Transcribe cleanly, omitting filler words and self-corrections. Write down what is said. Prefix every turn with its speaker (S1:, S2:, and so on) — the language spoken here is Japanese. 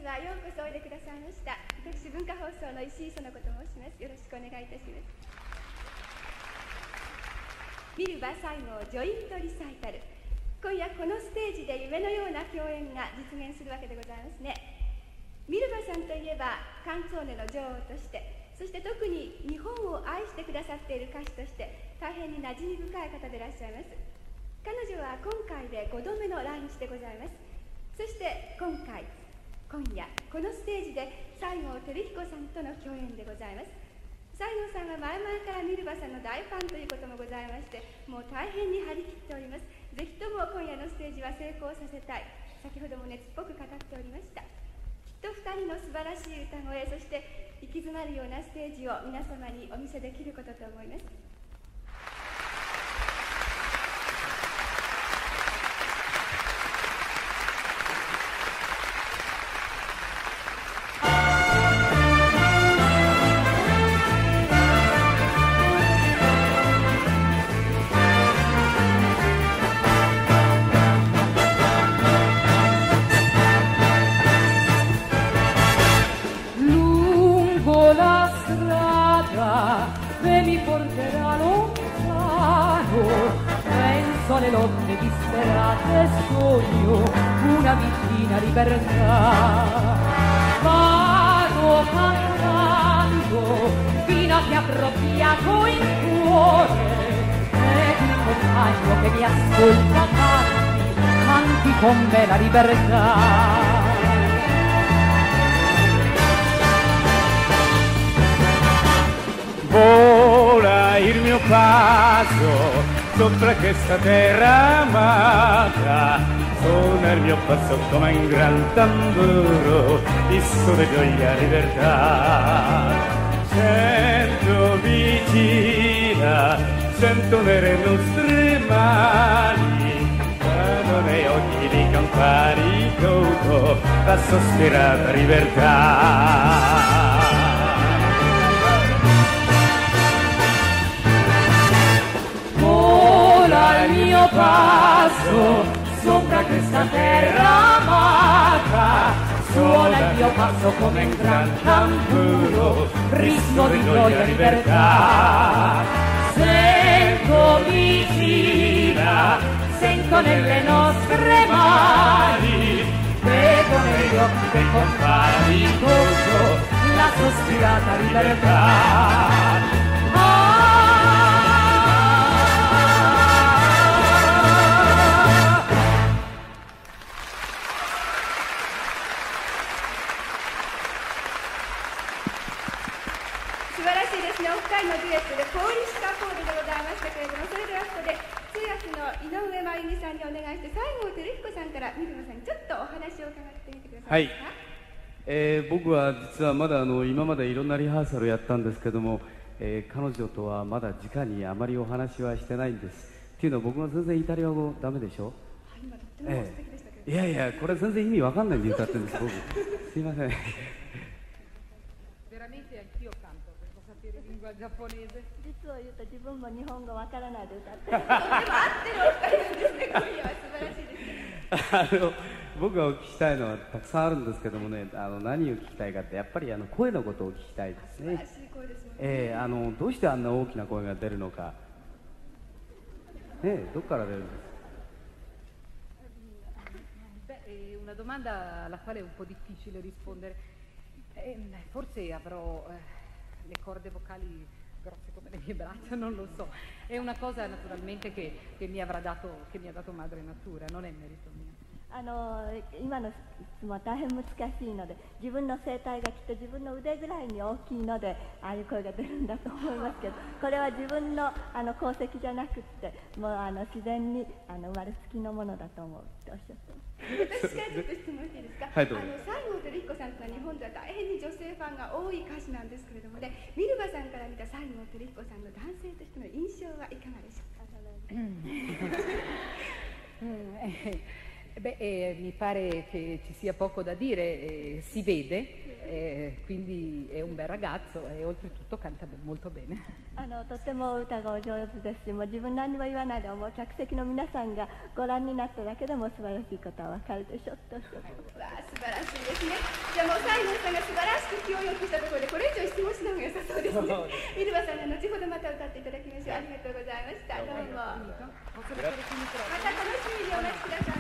S1: はようこそおいでくださいました。私、文化放送の石井園子と申します。よろしくお願いいたします。ミルバ最後ジョイントリサイタル。今夜このステージで夢のような共演が実現するわけでございますね。ミルバさんといえばカンツォーネの女王として、そして特に日本を愛してくださっている歌手として大変に馴染み深い方でいらっしゃいます。彼女は今回で5度目の来日でございます。そして今夜このステージで西郷輝彦さんとの共演でございます。西郷さんは前々からミルバさんの大ファンということもございまして、もう大変に張り切っております。ぜひとも今夜のステージは成功させたい。先ほども熱っぽく語っておりました。きっと2人の素晴らしい歌声、そして息詰まるようなステージを皆様にお見せできることと思います。
S2: Le lotte disperate sogno una vicina libertà. Vado cantando fino a che appropriato il cuore ed il compagno che mi ascolta canti con me la libertà.
S3: Vola il mio passo sopra questa terra amata, suona il mio passo come un gran tamburo di sole, gioia, libertà. Sento vicina, sento nelle nostre mani, quando nei occhi di campari godo la sospirata libertà.
S2: Il mio passo sopra questa terra amata, suona il mio passo come un gran tamburo, rischio di gioia e libertà. Sento vicina, sento nelle nostre mani, vedo negli occhi dei compagni godo la sospirata libertà.
S3: はい、僕は実はまだ今までいろんなリハーサルをやったんですけども、彼女とはまだ直にあまりお話はしてないんです。っていうのは僕の全然イタリア語ダメでしょ。いやいや、これ全然意味わかんないんで歌ってるんです僕。すいません。
S4: 実を言うと自分も日本語わからないで歌ってる。でも合ってるお二人なんですね。今夜は素晴らしいです。
S3: 僕がお聞きしたいのはたくさんあるんですけどもね、何を聞きたいかってやっぱり声のことを聞きたいですね。
S1: 素晴らしい声ですもんね。
S3: どうしてあんな大きな声が出るのか、ね、どこから出るんですか。
S5: È una domanda alla quale è un po' difficile rispondere. Forse avrò le corde vocali grosse come le mie braccia, non lo so. È una cosa naturalmente che mi ha dato madre natura, non è merito mio.
S4: 今の質問は大変難しいので、自分の声帯がきっと自分の腕ぐらいに大きいのでああいう声が出るんだと思いますけど、これは自分の功績じゃなくってもう自然に生まれつきのものだと思うっておっしゃってます。
S1: 私からちょっと質問していいですか。
S3: はい、どうぞ。
S1: 西郷輝彦さんというのは日本では大変に女性ファンが多い歌手なんですけれどもね、ミルバさんから見た西郷輝彦さんの男性としての印象はいかがでしょうか。
S5: Mi pare che ci sia poco da dire, si vede quindi è un bel ragazzo e oltretutto canta molto bene.
S4: とても歌がお上手ですし、もう自分何にも言わないでもう客席の皆さんがご覧になっただけでも素晴らしいことはわかるでしょうとおっしゃってます。
S1: わあ、素晴らしいですね。じゃあもう西郷さんが素晴らしく気をよくしたところでこれ以上質問しない方が良さそうですね。ミルバさんが後ほどまた歌っていただきましょう。ありがとうございました。どうも。また楽しみにお待ちください。